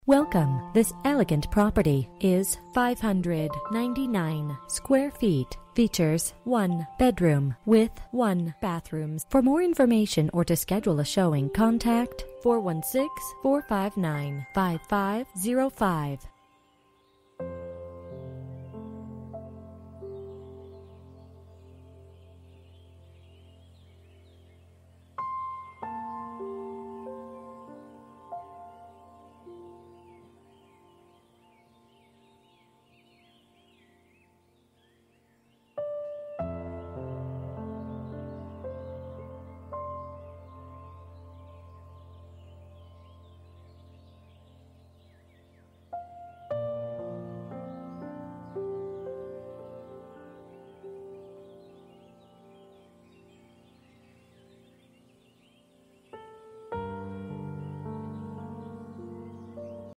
Welcome. This elegant property is 599 square feet. Features 1 bedroom with 1 bathroom. For more information or to schedule a showing, contact 416-459-5505.